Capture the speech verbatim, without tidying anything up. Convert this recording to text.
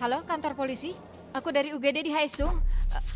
Halo, kantor polisi? Aku dari U G D di Haesung. Eh,